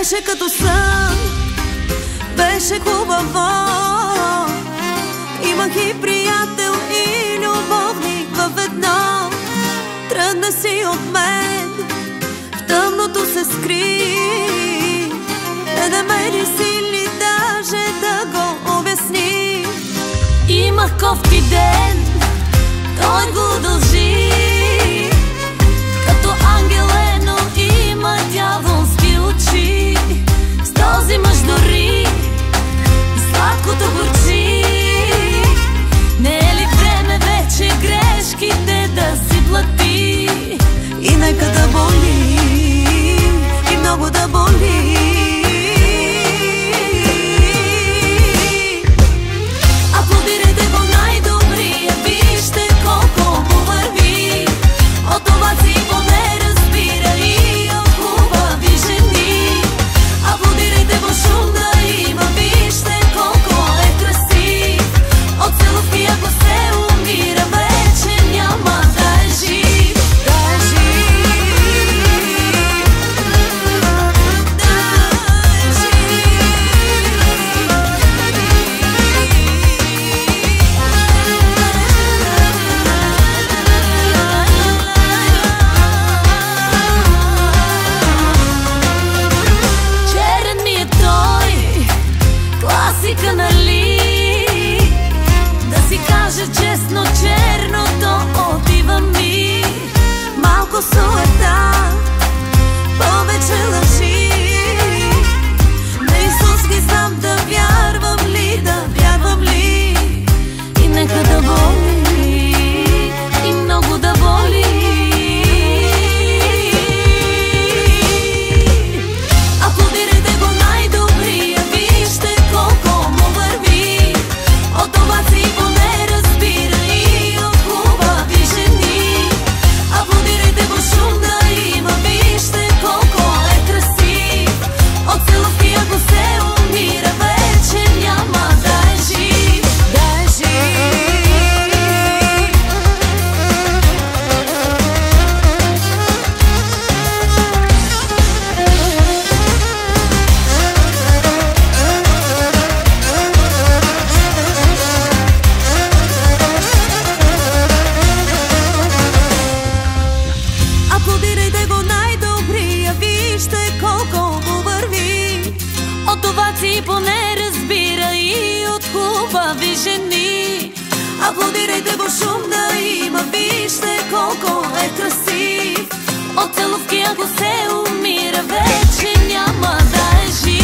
Беше като сън, беше хубаво. Имах и приятел, и любовник в едно. Тръгна си от мен, в тъмното се скри. Не намери сили даже да го обясни. Имах кофти ден, той го дължи. Като ангел, но има дяволски очи. С този мъж дори сладкото горчи. Не е ли време вече грешките да си плати? И нека да боли, и много да боли. Аплодирайте го най-добрия, вижте колко му върви. От това си поне разбира и от хубави жени. Аплодирайте го, шум да има, вижте колко е красив. От целувки ако се умира, вече няма да е жив. Да е жив, да е жив. Черен ми е той, класика, нали? Да си кажа честно, черното отива ми. Малко суета, повече лъжи. На Исус ги знам, да вярвам ли, да вярвам ли. И нека да боли, и много да боли. Аплодирайте го най-добрия, вижте колко му върви. От това си поне разбира и от хубави жени. Аплодирайте го, шум да има, вижте колко е красив. От целувки ако се умира, вече няма да е жив. Да е жив. Аплодирайте го най-добрия, вижте колко му върви. От това си поне разбира и от хубави жени. Аплодирайте го, шум да има, вижте колко е красив. От целувки ако се умира, вече няма да е жив.